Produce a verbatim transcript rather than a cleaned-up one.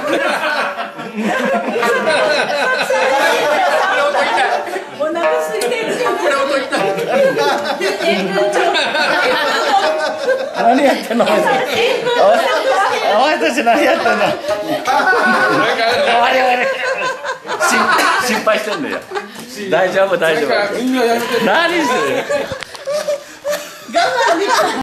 お腹すいてる。これを取りたい。 何やってんの？お前たち何やってんの？心配してんのよ。大丈夫大丈夫。何する？